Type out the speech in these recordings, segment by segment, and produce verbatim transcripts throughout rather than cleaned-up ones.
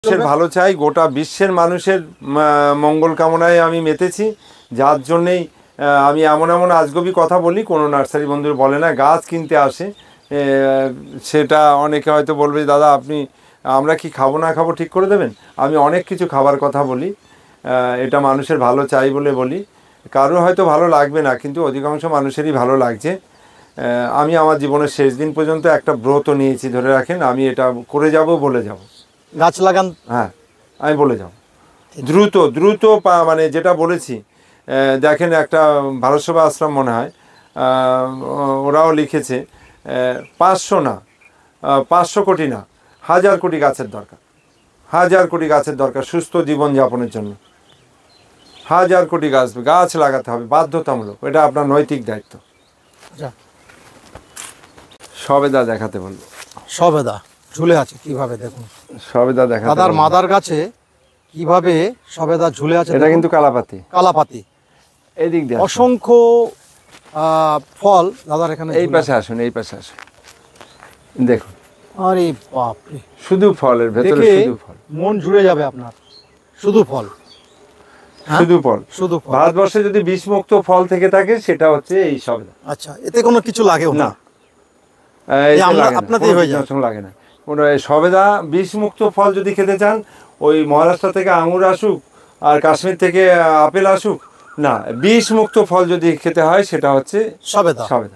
মানুষের ভালো চাই, গোটা বিশ্বের মানুষের মঙ্গল কামনায় আমি মেতেছি, যার জন্যেই আমি এমন এমন আজগবি কথা বলি কোনো নার্সারি বন্ধুর বলে না। গাছ কিনতে আসে, সেটা অনেকে হয়তো বলবে দাদা আপনি আমরা কি খাবো না খাবো ঠিক করে দেবেন। আমি অনেক কিছু খাবার কথা বলি, এটা মানুষের ভালো চাই বলে বলি। কারো হয়তো ভালো লাগবে না, কিন্তু অধিকাংশ মানুষেরই ভালো লাগছে। আমি আমার জীবনের শেষ দিন পর্যন্ত একটা ব্রত নিয়েছি, ধরে রাখেন আমি এটা করে যাব বলে যাব। গাছ লাগান, হ্যাঁ আমি বলে যাব দ্রুত দ্রুত মানে যেটা বলেছি। দেখেন একটা ভারত সেবা আশ্রম মনে হয় ওরাও লিখেছে পাঁচশো না পাঁচশো কোটি না হাজার কোটি গাছের দরকার, হাজার কোটি গাছের দরকার সুস্থ জীবনযাপনের জন্য। হাজার কোটি গাছ গাছ লাগাতে হবে বাধ্যতামূলক, এটা আপনার নৈতিক দায়িত্ব। সবেদা দেখাতে বলবো। সবেদা ঝুলে আছে কিভাবে দেখুন, সবেদা দেখা দাদার মাদার গাছে কিভাবে সবেদা ঝুলে আছে। এটা কিন্তু কালাপাতি, কালাপাতি এদিক দিয়ে অসংখ্য ফল দাদার এখানে। এই পাশে আসুন, এই পাশে আসুন, দেখুন। আরে বাপ রে, শুধু ফলের ভেতরে শুধু ফল, মন জুড়ে যাবে আপনার। শুধু ফল, শুধু ফল, শুধু ফল। ভারতবর্ষে যদি বিষ মুক্ত ফল থেকে থাকে সেটা হচ্ছে এই সবেদা। আচ্ছা, এতে কোনো কিছু লাগেও না, আপনাদের হয়ে যায়, লাগে না। সবেদা বিষ মুক্ত ফল যদি খেতে চান, ওই মহারাষ্ট্র থেকে আঙুর আসুক আর কাশ্মীর থেকে আপেল আসুক, না বিষ মুক্ত ফল যদি খেতে হয় সেটা হচ্ছে সবেদা। সবেদা।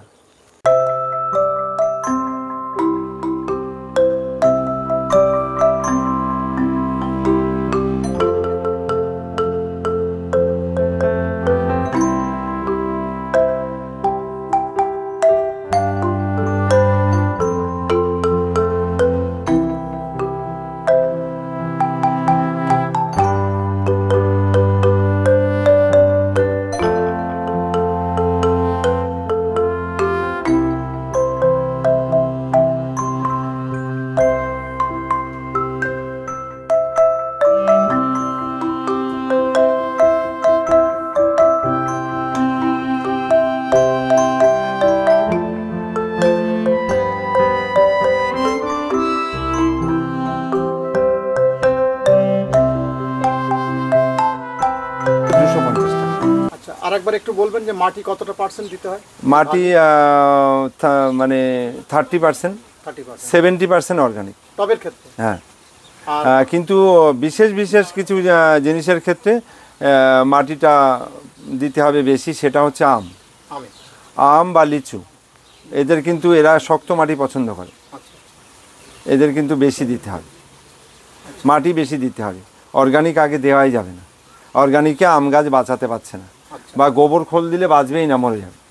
আরেকবার একটু বলবেন যে মাটি কতটা পার্সেন্ট দিতে হয়? মাটি মানে thirty percent, seventy percent organic টবের ক্ষেত্রে। হ্যাঁ, কিন্তু বিশেষ বিশেষ কিছু জিনিসের ক্ষেত্রে মাটিটা দিতে হবে বেশি, সেটা হচ্ছে আম আম বা লিচু। এদের কিন্তু এরা শক্ত মাটি পছন্দ করে, এদের কিন্তু বেশি দিতে হবে, মাটি বেশি দিতে হবে। অর্গানিক আগে দেওয়াই যাবে না, অর্গানিকে আম গাছ বাঁচাতে পারছে না, বা গোবর খোল দিলে বাঁচবেই না, মরে যাবে।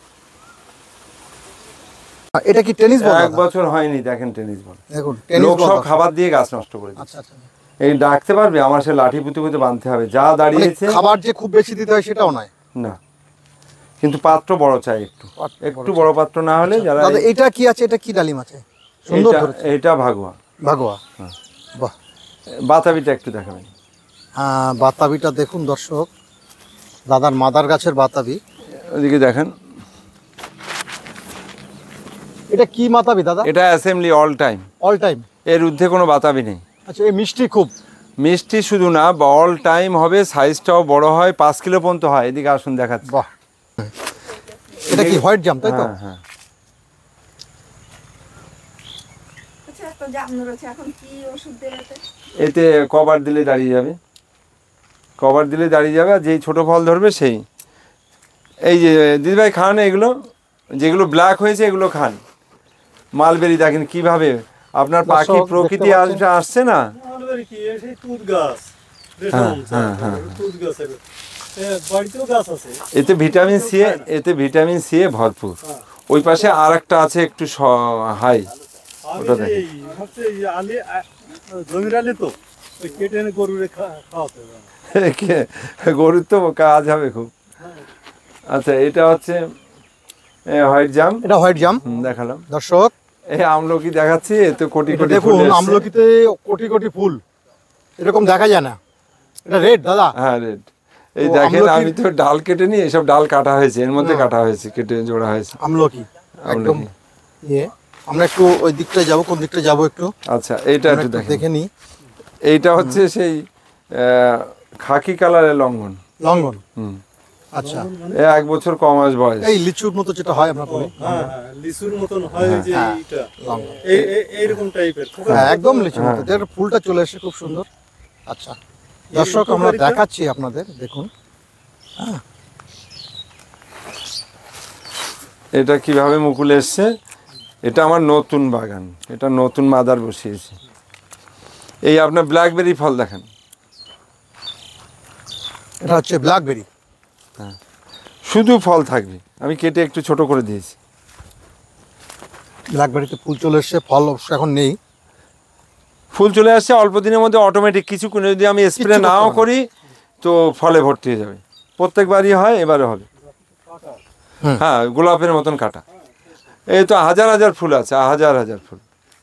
এটা কি টেনিস বল? এক বছর হয়নি, দেখেন টেনিস বল। লোক সব খাবার দিয়ে গাছ নষ্ট করে দিচ্ছে। এই ডাকতে পারবে আমার সে লাঠি পুঁতে পুঁতে বাঁধতে হবে, যা দাঁড়িয়েছে। খাবার যে খুব বেশি দিতে হয় সেটাও নয়, না, কিন্তু পাত্র বড় চাই, একটু একটু বড় পাত্র না হলে যারা। এটা কি আছে? এটা কি ডালিম আছে? সুন্দর, এটা ভাগুয়া। ভাগুয়া, বাহ। বাতাবিটা একটু দেখাবেন। হ্যাঁ, বাতাবিটা দেখুন দর্শক, দাদার মাদার গাছের বাতাবি। ওদিকে দেখেন, এটা কি বাতাবি দাদা? এটা assembly all time, all time, এর ঊর্ধ্বে কোনো বাতাবি নেই। আচ্ছা, এই মিষ্টি খুব মিষ্টি শুধু না, অল টাইম হবে, সাইজটাও বড় হয়, পাঁচ কিলো পর্যন্ত হয়। এদিকে আসুন দেখাচ্ছি। বাহ, এটা কি হোয়াইট জাম তাই তো? হ্যাঁ হ্যাঁ। এতে কভার দিলে দাঁড়িয়ে যাবে, কভার দিলে দাঁড়িয়ে যাবে, আর যেই ছোটো ফল ধরবে সেই। এই যে দিদিভাই খান, এগুলো যেগুলো ব্ল্যাক হয়েছে এগুলো খান। মালবেরি দেখেন কিভাবে আপনার পাখি প্রকৃতি আসবে, আসছে না। এতে ভিটামিন সি, এতে ভিটামিন সি এ ভরপুর। ওই পাশে আর একটা আছে একটু হাই, ওটা দেখেন। গরুর তো কাজ হবে খুব। আচ্ছা, এটা হচ্ছে হোয়াইট জাম। এটা হোয়াইট জাম দেখালাম দর্শক। এই আমলকি দেখাচ্ছি, এতে কোটি কোটি দেখুন, আমলকিতে কোটি কোটি ফুল, এরকম দেখা যায় না। এটা রেড দাদা? হ্যাঁ রেড। এই দেখেন, আমি তো ডাল কেটে নিয়ে, এসব ডাল কাটা হয়েছে, এর মধ্যে কাটা হয়েছে, কেটে জোড়া হয়েছে আমলকি একদম। ইয়ে আমরা একটু ওই দিকটায় যাব, কোন দিকটায় যাব একটু? আচ্ছা, এইটা একটু দেখে নি। এইটা হচ্ছে সেই আহ, খাকি কালারের লঙ্ঘন। লঙ্ঘন। হুম। আচ্ছা, এ এক বছর কম মাস বয়স। এই লিচুর মতো যেটা হয় আমরা বলি, হ্যাঁ হ্যাঁ লিচুর মতন হয় যে এইটা লঙ্ঘন। এই এই- এইরকম টাইপের হ্যাঁ, একদম লিচুর মতো। এর ফুলটা চলে এসে খুব সুন্দর। আচ্ছা দর্শক, আমরা দেখাচ্ছি আপনাদের, দেখুন। এটা কিভাবে মুকুল এসছে, এটা আমার নতুন বাগান, এটা নতুন মাদার বসিয়েছি। এই আপনার ব্ল্যাকবেরি ফল দেখেন, এটা হচ্ছে ব্ল্যাকবেরি। শুধু ফল থাকবে, আমি কেটে একটু ছোট করে দিয়েছি। ব্ল্যাকবেরিতে ফুল চলে এসছে, ফল অবশ্য এখন নেই। ফুল চলে আসছে অল্প দিনের মধ্যে, অটোমেটিক কিছু কোনো যদি আমি স্প্রে কিচ্ছু নাও করতে হবে না। করি তো ফলে ভর্তি হয়ে যাবে। প্রত্যেকবারই হয়, এবারে হবে। হুম। হ্যাঁ, গোলাপের মতন কাটা। এই তো হাজার হাজার ফুল আছে, হাজার হাজার ফুল।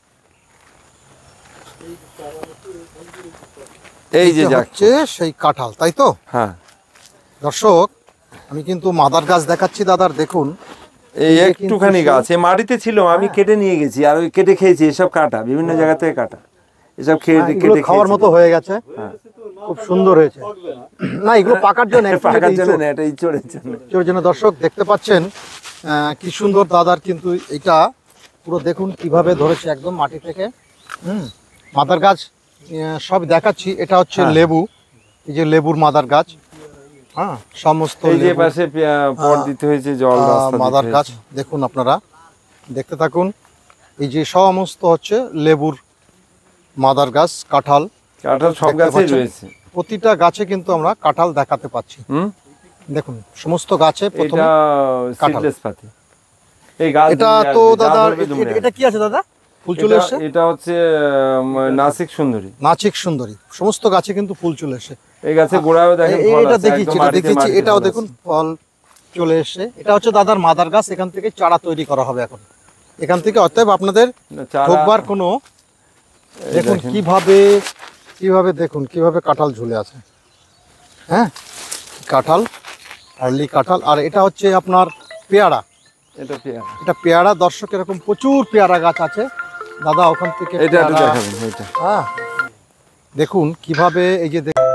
এই যে এটা যাক, হচ্ছে সেই কাঁঠাল, তাই তো? হ্যাঁ, দর্শক, আমি কিন্তু মাদার গাছ দেখাচ্ছি দাদার, দেখুন। এই এটা একটুখানি কিন্তু গাছ, এই মাটিতে ছিল, আমি কেটে নিয়ে গেছি, আর ওই কেটে খেয়েছি। এসব কাটা বিভিন্ন জায়গা থেকে কাটা, এসব খেয়ে হ্যাঁ, এগুলো কেটে খাওয়ার খেয়েছি। মতো হয়ে গেছে, খুব সুন্দর হয়েছে। না, এগুলো পাকার জন্য, পাকার জন্য না, এটা ইঁচড়ের জন্য। এর জন্য। দর্শক দেখতে পাচ্ছেন আহ, কি সুন্দর দাদার কিন্তু এটা পুরো দেখুন কিভাবে ধরেছে একদম মাটি থেকে। হুম, মাদার গাছ আহ, সব দেখাচ্ছি। এটা হচ্ছে হ্যাঁ। লেবু, এই যে লেবুর মাদার গাছ। হ্যাঁ, সমস্ত এই যে লেবু, পাশে পে- পট দিতে হয়েছে, জল আহ, রাস্তা দিতে মাদার গাছ হয়েছে। দেখুন, আপনারা দেখতে থাকুন। এই যে সমস্ত হচ্ছে লেবুর মাদার গাছ, কাঁঠাল। কাঁঠাল সব দেখতে গাছেই পাচ্ছেন? রয়েছে। প্রতিটা গাছে কিন্তু আমরা কাঁঠাল দেখাতে পাচ্ছি। হুম, দেখুন সমস্ত গাছে প্রথমে এটা কাঁঠাল। সিডলেস পাতি। এই গাছ এটা দুমড়ে তো আসবে, যা দাদা, ধরবে দুমড়ে এটা- এটা আসবে। কি আছে দাদা? ফুল চলে এটা- এসছে, এটা হচ্ছে আহ, নাসিক সুন্দরী। নাচিক সুন্দরী। সমস্ত গাছে কিন্তু ফুল চলে এসে। এই গাছে গোড়ায়ও দেখেন এই- ফল এটা আছে, দেখিয়েছি, একদম এটা মাটিতে দেখিয়েছি। মাটিতে এটাও ফল দেখুন আছে। ফল চলে এসছে। এটা হচ্ছে দাদার মাদার গাছ, এখান থেকে চারা তৈরি করা হবে এখন। এখান থেকে অতএব আপনাদের না, চারা- ঢোকবার কোনো, এই দেখুন দেখেন। কিভাবে কিভাবে দেখুন কিভাবে কাঁঠাল ঝুলে আছে। হ্যাঁ, কাঁঠাল, আর্লি কাঁঠাল। আর এটা হচ্ছে আপনার পেয়ারা। এটা পেয়ারা। এটা পেয়ারা। দর্শক, এরকম প্রচুর পেয়ারা গাছ আছে দাদা, ওখান থেকে এটা একটু পেয়ারা- দেখাবেন, এটা। হ্যাঁ, দেখুন কিভাবে এই যে দেখ-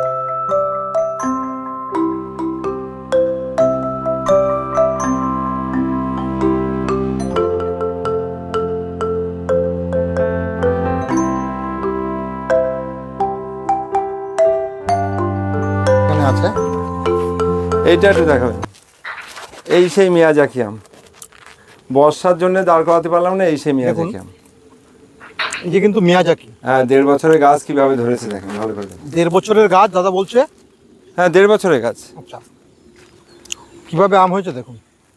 এখানে আছে। এইটা একটু দেখাবেন। এই সেই মিয়াজাকি আম, বর্ষার জন্য দাঁড় করাতে পারলাম না, এই সেই মিয়াজাকি আম। এই যে কিন্তু মিয়াজাকি, হ্যাঁ, দেড় বছরের গাছ কিভাবে ধরেছে দেখেন, ভালো করে দেখেন। দেড় বছরের গাছ দাদা বলছে। হ্যাঁ, দেড় বছরের গাছ। আচ্ছা, কিভাবে আম হয়েছে দেখুন।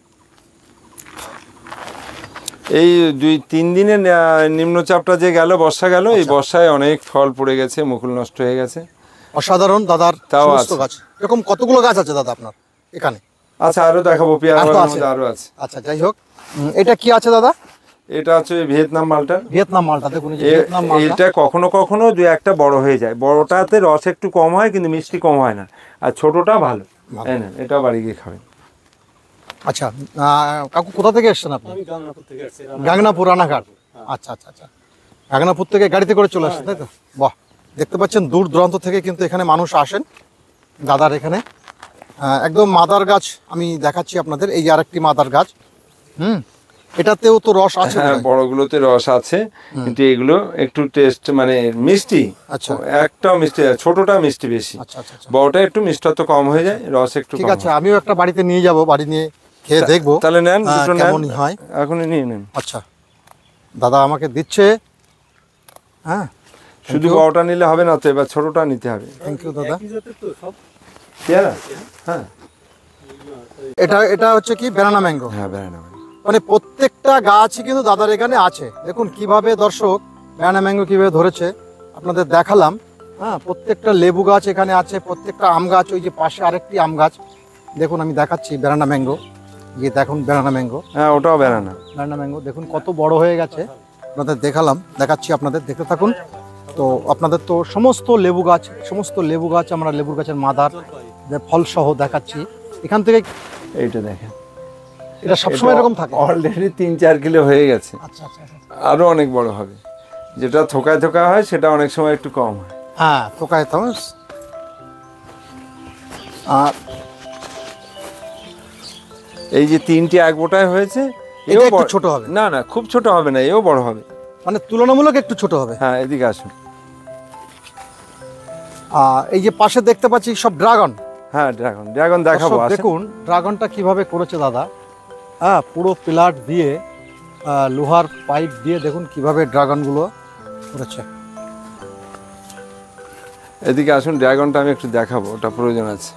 এই দুই তিন দিনে নিম্নচাপটা যে গেল, বর্ষা গেল, এই আচ্ছা। বর্ষায় অনেক ফল পড়ে গেছে, মুকুল নষ্ট হয়ে গেছে। অসাধারণ দাদার তাও সমস্ত আছে। গাছ। এরকম কতগুলো গাছ আছে দাদা আপনার এখানে? আচ্ছা, আরো দেখাবো, পেয়ারা আরো বাগানের আছে? মধ্যে আরো আছে। আচ্ছা, যাই হোক। উম, এটা কি আছে দাদা? এটা হচ্ছে ভিয়েতনাম মালটা। ভিয়েতনাম মালটা। দেখুন এই যে এ- ভিয়েতনাম মালটা। এটা কখনো কখনো দু একটা বড় হয়ে যায়, বড়টাতে রস একটু কম হয় কিন্তু মিষ্টি কম হয় না, আর ছোটটা ভালো। ভালো। এই নেন, এটাও বাড়ি গিয়ে খাবেন। আচ্ছা, আহ, কাকু কোথা থেকে এসেছেন আপনি? আমি গাংনাপুর থেকে আসছি গাংনাপুর, রানাঘাট। আচ্ছা আচ্ছা আচ্ছা, গাংনাপুর থেকে গাড়িতে করে চলে আসছেন, তাই তো? বাহ, দেখতে পাচ্ছেন দূর দূরান্ত থেকে কিন্তু এখানে মানুষ আসেন দাদার এখানে। আহ, একদম মাদার গাছ আমি দেখাচ্ছি আপনাদের। এই আরেকটি মাদার গাছ। হুম, এটাতেও তো রস আছে হ্যাঁ, বোধহয়। বড়গুলোতে রস আছে, কিন্তু এগুলো একটু টেস্ট মানে মিষ্টি। আচ্ছা। একটাও মিষ্টি, ছোটটা মিষ্টি বেশি, আচ্ছা আচ্ছা আচ্ছা, বড়টা একটু মিষ্টত্ব কম হয়ে যায়, রস একটু ঠিক কম আছে। হয়। আমিও একটা বাড়িতে নিয়ে যাব, বাড়ি নিয়ে খেয়ে দেখবো তাহলে নেন, আহ, দুটো নেন, কেমনই হয়। এখনই নিয়ে নেন। আচ্ছা, দাদা আমাকে দিচ্ছে। হ্যাঁ, শুধু বড়টা নিলে হবে না তো, এবার ছোটটা নিতে হবে। থ্যাংক ইউ দাদা। একই জাতের তো সব পেয়ারা, হ্যাঁ এটা এটা হচ্ছে কি ব্যানানা ম্যাঙ্গো। হ্যাঁ, বেড়ানো মানে প্রত্যেকটা গাছই কিন্তু দাদার এখানে আছে। দেখুন কিভাবে দর্শক ব্যানানা ম্যাঙ্গো কিভাবে ধরেছে আপনাদের দেখালাম। হ্যাঁ, প্রত্যেকটা লেবু গাছ এখানে আছে, প্রত্যেকটা আম গাছ। ওই যে পাশে আরেকটি আম গাছ দেখুন, আমি দেখাচ্ছি ব্যানানা ম্যাঙ্গো। যে দেখুন ব্যানানা ম্যাঙ্গো, হ্যাঁ, ওটাও বেড়ানো। ব্যানানা ম্যাঙ্গো দেখুন কত বড় হয়ে গেছে। আপনাদের দেখালাম, দেখাচ্ছি আপনাদের, দেখতে থাকুন। তো আপনাদের তো সমস্ত লেবু গাছ, সমস্ত লেবু গাছ আমরা লেবুর গাছের মাদার ফল সহ দেখাচ্ছি এখান থেকে। এইটা দেখেন, এটা সবসময় এরকম থাকে? অলরেডি তিন চার কিলো হয়ে গেছে, আচ্ছা আচ্ছা আচ্ছা। আরো অনেক বড় হবে। যেটা থোকায় থোকা হয় সেটা অনেক সময় একটু কম হয়। হ্যাঁ থোকায় থামস। আর এই যে তিনটি এক বোটায় হয়েছে, এটা এও একটু বড়- ছোট হবে। না না খুব ছোট হবে না, এও বড় হবে। মানে তুলনামূলক একটু ছোট হবে। হ্যাঁ এদিকে আসুন। আর এই যে পাশে দেখতে পাচ্ছি সব ড্রাগন। হ্যাঁ ড্রাগন ড্রাগন দেখাবো, দর্শক আসেন। দেখুন ড্রাগনটা কিভাবে করেছে দাদা। হ্যাঁ পুরো পিলার দিয়ে আহ, লোহার পাইপ দিয়ে দেখুন কিভাবে ড্রাগনগুলো করেছে। এদিকে আসুন, ড্রাগনটা আমি একটু দেখাবো, ওটা প্রয়োজন আছে।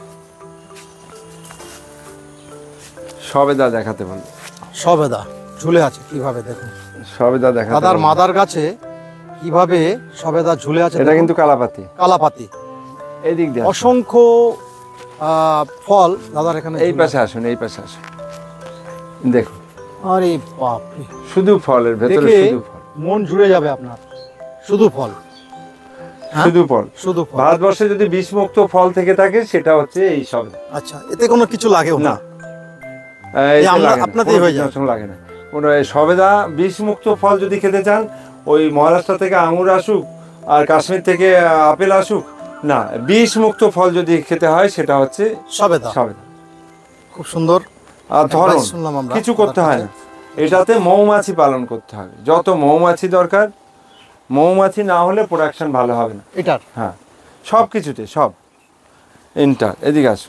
সবেদা দেখাতে বলবো, সবেদা ঝুলে আছে কিভাবে দেখুন। সবেদা দেখাতে দাদার বলবো। মাদার গাছে কিভাবে সবেদা ঝুলে আছে এটা দেখুন। কিন্তু কালাপাতি। কালাপাতি এদিক দিয়ে আসুন। অসংখ্য আহ, ফল দাদার এখানে এই ঝুলে পাশে আছে। আসুন, এই পাশে আসুন, দেখুন আরে বাপ রে, শুধু ফলের ভেতরে, দেখে শুধু ফল, মন জুড়ে যাবে আপনার। শুধু ফল, হ্যাঁ? শুধু ফল। শুধু ফল। ভারতবর্ষে যদি বিষমুক্ত ফল থেকে থাকে সেটা হচ্ছে এই সবেদা। আচ্ছা এতে কোনো কিছু লাগেও না। না, এই এই আমরা- লাগে না, আপনাতেই কোনো হয়ে যাবে। কিছু লাগে না। কোনো এই সবেদা বিষমুক্ত ফল যদি খেতে চান, ওই মহারাষ্ট্র থেকে আঙুর আসুক আর কাশ্মীর থেকে আপেল আসুক, না বিষমুক্ত ফল যদি খেতে হয় সেটা হচ্ছে সবেদা সবেদা। খুব সুন্দর। আর ধরুন advice শুনলাম আমরা কিছু করতে হয় না, এটাতে মৌমাছি পালন করতে হবে, যত মৌমাছি দরকার। মৌমাছি না হলে প্রোডাকশন ভালো হবে না। এটার হ্যাঁ সব কিছুতে, সব ইন্টার। এদিকে আসুন।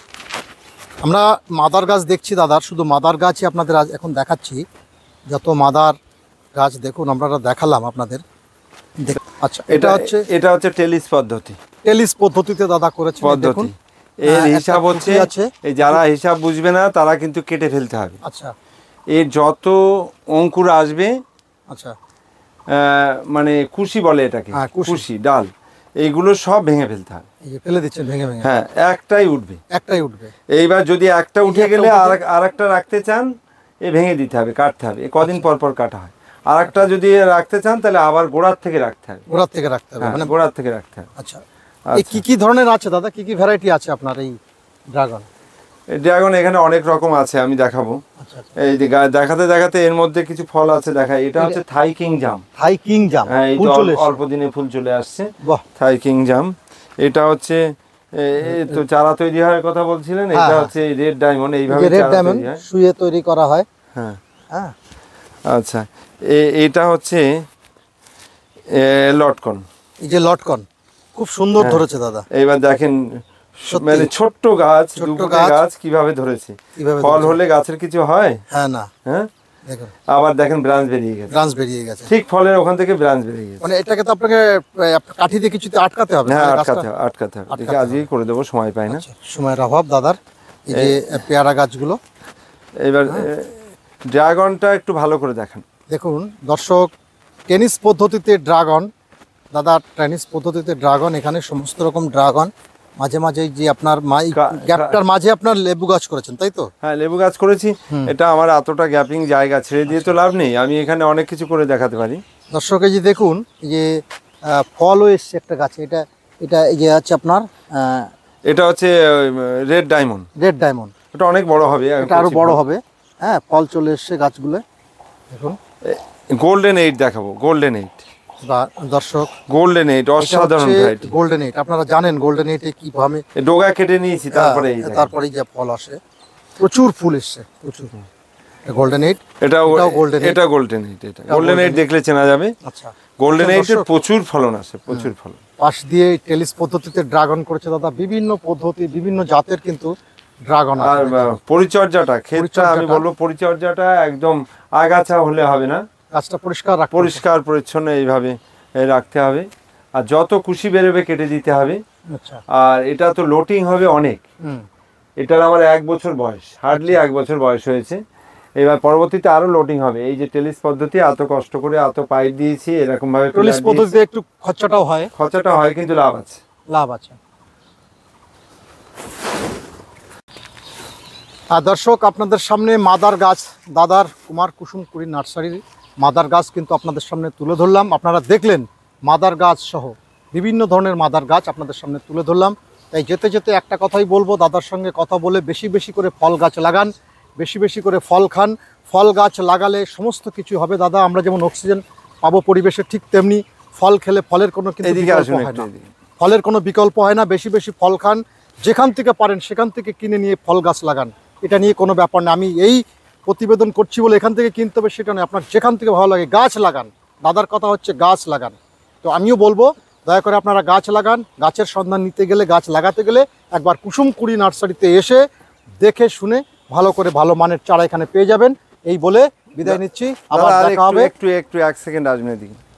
আমরা মাদার গাছ দেখছি দাদার, শুধু মাদার গাছই আপনাদের আজ এখন দেখাচ্ছি। যত মাদার গাছ দেখুন আমরা দেখালাম আপনাদের। দেখ- আচ্ছা এটা হচ্ছে এটা হচ্ছে টেলিস পদ্ধতি। টেলিস পদ্ধতিতে দাদা করেছে দেখুন। পদ্ধতি এর হ্যাঁ, একটা হিসাব হচ্ছে, খুঁটি আছে। এই যারা হিসাব বুঝবে না তারা কিন্তু কেটে ফেলতে হবে। আচ্ছা এর যত অঙ্কুর আসবে, আচ্ছা আহ, মানে কুশি বলে এটাকে, হ্যাঁ, কুশি। কুশি ডাল, এইগুলো সব ভেঙে ফেলতে হবে। এই যে ফেলে দিচ্ছেন ভেঙে ভেঙে। হ্যাঁ একটাই উঠবে। একটাই উঠবে। এইবার যদি একটা উঠে একটা গেলে উঠে আর আর একটা রাখতে চান, এ ভেঙে দিতে হবে, কাটতে হবে। এ কদিন পর পর কাটা হয়। আর একটা যদি রাখতে চান তাহলে আবার গোড়ার থেকে রাখতে হবে। গোড়ার থেকে রাখতে হবে হ্যাঁ, মানে। গোড়ার থেকে রাখতে হবে। আচ্ছা এই আচ্ছা। কি কি ধরনের আছে দাদা, কি কি ভ্যারাইটি আছে আপনার এই ড্রাগন? এই ড্রাগন এখানে অনেক রকম আছে, আমি দেখাবো। আচ্ছা আচ্ছা এই যে গা- দেখাতে দেখাতে এর মধ্যে কিছু ফল আছে দেখাই। এটা হচ্ছে থাই কিং জাম। থাই কিং জাম, হ্যাঁ এই ফুল তো চলে অল্প- এসেছে। অল্প দিনে ফুল চলে আসছে। বাহ থাই কিং জাম। এটা হচ্ছে এ- এই তো চারা তৈরি হওয়ার কথা বলছিলেন, হ্যাঁ, এটা হ্যাঁ। হচ্ছে রেড ডায়মন্ড, এই এইভাবে যে রেড চারা ডায়মন্ড তৈরি হয়। শুয়ে তৈরি করা হয়। হ্যাঁ হ্যাঁ আচ্ছা, এ- এটা হচ্ছে এ, লটকন। এই যে লটকন খুব সুন্দর হ্যাঁ। ধরেছে দাদা। এইবার দেখেন, সত্যি। মানে ছোট্ট গাছ, ছোট্ট দুটো গাছ। গাছ কিভাবে ধরেছে। কিভাবে ফল ধরেছে। হলে গাছের কিছু হয়? হ্যাঁ না হ্যাঁ দেখুন আবার দেখেন ব্রাঞ্চ বেরিয়ে গেছে, ব্রাঞ্চ বেরিয়ে গেছে। ঠিক ফলের ওখান থেকে ব্রাঞ্চ বেরিয়ে গেছে। মানে এটাকে তো আপনাকে আহ, কাঠি দিয়ে কিছুতে আটকাতে হবে। হ্যাঁ তাহলে আটকাতে গাছটা- হবে, আটকাতে হবে। আটকাতে দেখে আজকেই করে দেবো, সময় পাই না। আচ্ছা, সময়ের অভাব দাদার। এই যে পেয়ারা গাছগুলো এবার ড্রাগনটা একটু ভালো করে দেখান। দেখুন দর্শক, টেনিস পদ্ধতিতে ড্রাগন, দাদা টেনিস পদ্ধতিতে ড্রাগন, এখানে সমস্ত রকম ড্রাগন। মাঝে মাঝে এই যে আপনার মাই কা- গ্যাপটার মাঝে আপনার লেবু গাছ করেছেন তাই তো? হ্যাঁ লেবু গাছ করেছি। এটা আমার এতটা গ্যাপিং জায়গা, ছেড়ে দিয়ে তো লাভ নেই, আমি এখানে অনেক কিছু করে দেখাতে পারি। দর্শক এই যে দেখুন, এই যে আহ, ফলও এসছে একটা গাছে। এটা এটা এই যে আছে আপনার এটা হচ্ছে রেড ডায়মন্ড, রেড ডায়মন্ড। এটা অনেক বড় হবে, এটা আরো বড় হবে। হ্যাঁ ফল চলে এসছে গাছগুলো দেখুন। গোল্ডেন এইট দেখাবো, গোল্ডেন এইট, বা- দর্শক গোল্ডেন এইট অসাধারণ ভ্যারাইটি। গোল্ডেন এইট, আপনারা জানেন গোল্ডেন এইটে কিভাবে ডোগা কেটে নিয়েছি, তারপরে এই দেখেন। তারপরে যে ফল আসে, প্রচুর ফুল এসছে প্রচুর। গোল্ডেন এইট, এটা এটাও golden eight। এটা গোল্ডেন এইট, এটা গোল্ডেন এইট দেখলে চেনা যাবে। আচ্ছা গোল্ডেন আচ্ছা, এইটের দর্শক, প্রচুর ফলন আসে, প্রচুর ফলন। পাশ দিয়ে টেলিস পদ্ধতিতে ড্রাগন করেছে দাদা। বিভিন্ন পদ্ধতি, বিভিন্ন জাতের কিন্তু ড্রাগন আর আছে। আহ, পরিচর্যাটা, ক্ষেতটা আমি পরিচর্যাটা- বলবো পরিচর্যাটা একদম আগাছা হলে হবে না, গাছটা পরিষ্কার রাখতে হবে। পরিষ্কার পরিচ্ছন্ন এইভাবে এ, রাখতে হবে। আর যত কুশি বেরোবে কেটে দিতে হবে। আচ্ছা আর এটা তো লোটিং হবে অনেক। হুম এটার আমার এক বছর বয়স, হার্ডলি এক বছর বয়স হয়েছে। এবার পরবর্তীতে আরো লোডিং হবে। এই যে টেলিস পদ্ধতি, এত কষ্ট করে এত পাইপ দিয়েছি, এরকম ভাবে টেলিস পদ্ধতিতে একটু খরচাটাও হয়, খরচাটা হয় কিন্তু লাভ আছে। লাভ আছে। আর দর্শক আপনাদের সামনে মাদার গাছ, দাদার কুমার কুসুম কুড়ি নার্সারির মাদার গাছ কিন্তু আপনাদের সামনে তুলে ধরলাম। আপনারা দেখলেন মাদার গাছ সহ বিভিন্ন ধরনের মাদার গাছ আপনাদের সামনে তুলে ধরলাম। তাই যেতে যেতে একটা কথাই বলবো, দাদার সঙ্গে কথা বলে বেশি বেশি করে ফল গাছ লাগান, বেশি বেশি করে ফল খান। ফল গাছ লাগালে সমস্ত কিছু হবে দাদা। আমরা যেমন অক্সিজেন পাবো পরিবেশে, ঠিক তেমনি ফল খেলে ফলের কোনো কিন্তু এদিকে বিকল্প আসুন হয় একটু না। এদিকে। ফলের কোনো বিকল্প হয় না, বেশি বেশি ফল খান, যেখান থেকে পারেন সেখান থেকে কিনে নিয়ে ফল গাছ লাগান, এটা নিয়ে কোনো ব্যাপার না। আমি এই প্রতিবেদন করছি বলে এখান থেকে কিনতে হবে সেটা নয়, আপনার যেখান থেকে ভালো লাগে গাছ লাগান। দাদার কথা হচ্ছে গাছ লাগান। তো আমিও বলবো দয়া করে আপনারা গাছ লাগান। গাছের সন্ধান নিতে গেলে, গাছ লাগাতে গেলে একবার কুসুমকুড়ি নার্সারিতে এসে দেখে শুনে ভালো করে ভালো মানের চারা এখানে পেয়ে যাবেন। এই বলে বিদায় নিচ্ছি, আবার দাদা, আর দেখা একটু হবে। একটু একটু এক সেকেন্ড আসবেন এদিকে।